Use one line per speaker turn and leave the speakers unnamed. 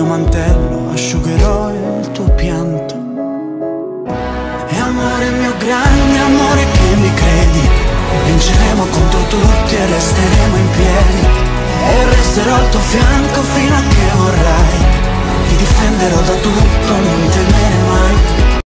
mantello asciugherò il tuo pianto. E amore mio grande amore che mi credi, vinceremo contro tutti e resteremo in piedi. E resterò al tuo fianco fino